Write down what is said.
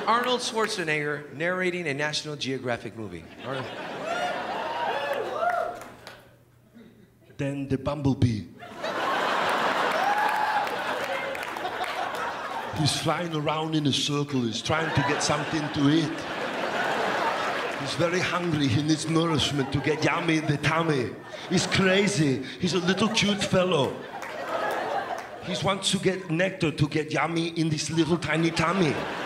Arnold Schwarzenegger narrating a National Geographic movie. Arnold. Then the bumblebee. He's flying around in a circle. He's trying to get something to eat. He's very hungry. He needs nourishment to get yummy in the tummy. He's crazy. He's a little cute fellow. He wants to get nectar to get yummy in this little tiny tummy.